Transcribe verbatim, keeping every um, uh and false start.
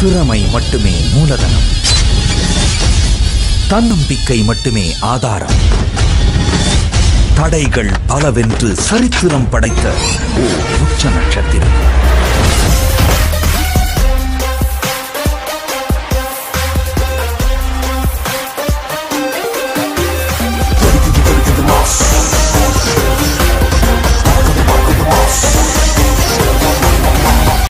திறமை மட்டுமே மூலதனம், தன்னம்பிக்கை மட்டுமே ஆதாரம். தடைகள் பலவென்று சரித்திரம் படைத்த ஓ உச்ச நட்சத்திரம்.